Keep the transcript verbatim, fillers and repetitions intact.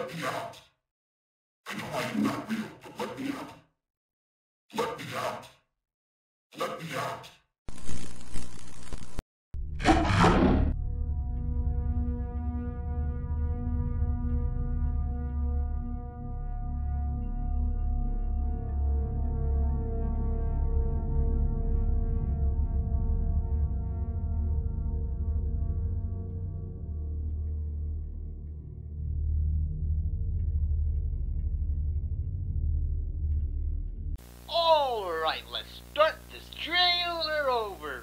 Let me out. I know I'm not real, but let me out. Let me out. Let me out. Alright, let's start this trailer over.